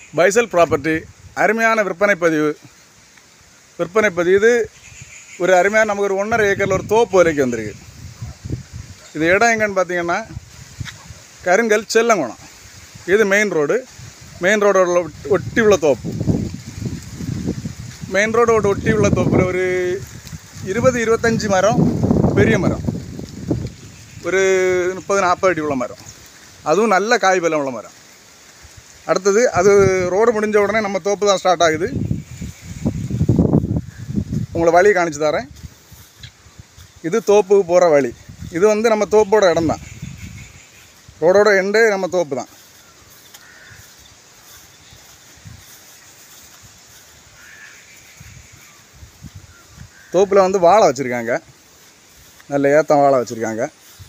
பைசல் property அருமையான விற்பனை பதிவு இது ஒரு அருமையான நமக்கு ஒரு 1.5 ஏக்கரில் ஒரு தோப்பு வரைக்கும் வந்திருக்கு. இது இடம் எங்கன்னு பார்த்தீங்கன்னா கருங்கல் செல்லங்குணம். இது மெயின் ரோடோட ஒட்டி உள்ள தோப்பு. மெயின் ரோடோட ஒட்டி உள்ள தோப்பில் ஒரு 20-25 மரம், பெரிய மரம், ஒரு 30-40 அடி உள்ள மரம், அதுவும் நல்ல காய் பலம் உள்ள மரம். அடுத்தது அது ரோடு முடிஞ்ச உடனே நம்ம தோப்பு தான் ஸ்டார்ட் ஆகுது. உங்களை வழி காணிச்சு தரேன். இது தோப்புக்கு போகிற வழி. இது வந்து நம்ம தோப்போட இடம் தான். ரோடோட எண்டு நம்ம தோப்பு தான். தோப்பில் வந்து வாழை வச்சுருக்காங்க, நல்ல ஏத்தம் வாழை வச்சுருக்காங்க.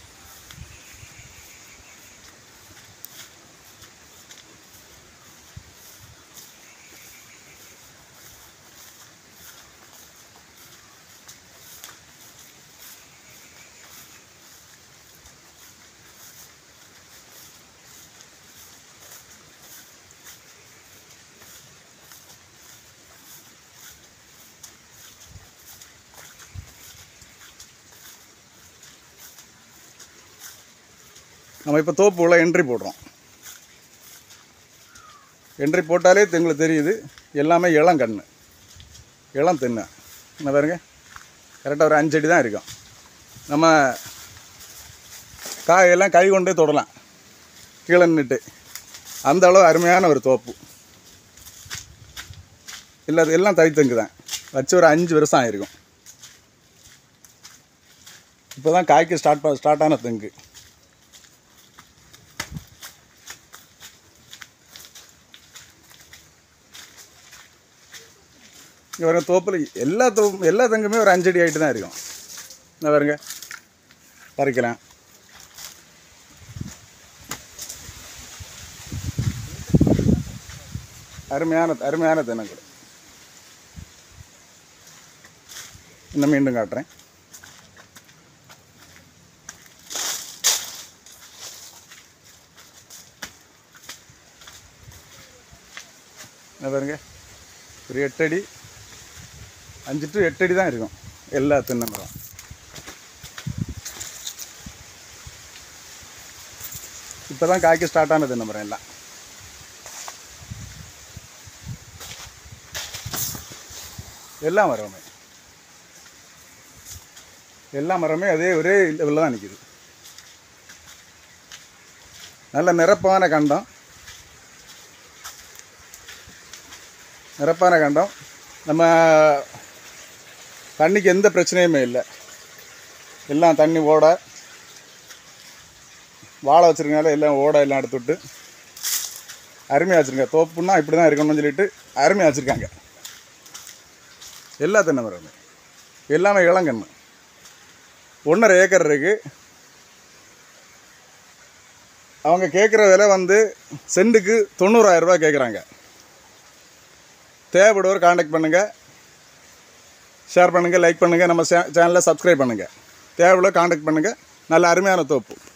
நம்ம இப்போ தோப்பு உள்ள என்ட்ரி போடுறோம். என்ட்ரி போட்டாலே உங்களுக்கு தெரியுது, எல்லாமே இளங்கன்று, இளம் தென்னை. என்ன பாருங்க, கரெக்டாக ஒரு 5 அடி தான் இருக்கும். நம்ம காயெல்லாம் கை கொண்டே தொடலாம், கீழே நின்றுட்டு. அந்த அளவு அருமையான ஒரு தோப்பு. இல்லை எல்லாம் தனித்தங்கு தான், வச்சு ஒரு 5 வருஷம் ஆகிருக்கும். இப்போ தான் காய்க்கு ஸ்டார்ட் ஆன தெங்கு. இங்கே பாருங்க, தோப்பில் எல்லா தெங்குமே ஒரு 5 அடி ஆகிட்டு தான் இருக்கும். என்ன பாருங்க, பறிக்கலாம். அருமையான தென்னங்கள். இன்னும் மீண்டும் காட்டுறேன். என்ன பாருங்க, ஒரு 8 அடி, 5 to 8 அடி தான் இருக்கும் எல்லா தென்னை மரம். இப்போ தான் காய்க்க ஸ்டார்ட் ஆன தென்னை மரம் எல்லாம். எல்லா மரமே அதே ஒரே லெவலில் தான் நிற்கிது. நல்ல நிரப்பான கண்டம். நம்ம தண்ணிக்கு எந்த பிரச்சனையுமே இல்லை. எல்லாம் தண்ணி ஓட வாழை வச்சுருக்கனால எல்லாம் எல்லாம் எடுத்துவிட்டு அருமையாக வச்சுருக்காங்க. தோப்புன்னா இப்படி தான் இருக்கணும்னு சொல்லிட்டு அருமையாக வச்சுருக்காங்க. எல்லா தென்னை மரமே எல்லாமே இளங்கன்று. 1.5 ஏக்கர் இருக்குது. அவங்க கேட்குற விலை வந்து சென்ட்டுக்கு 90,000 ரூபா கேட்குறாங்க. தேவைப்படுவோர் காண்டாக்ட் பண்ணுங்கள், ஷேர் பண்ணுங்கள், லைக் பண்ணுங்கள், நம்ம சேனலை சப்ஸ்கிரைப் பண்ணுங்கள். தேவைப்படுவோர் காண்டாக்ட் பண்ணுங்கள். நல்ல அருமையான தோப்பு.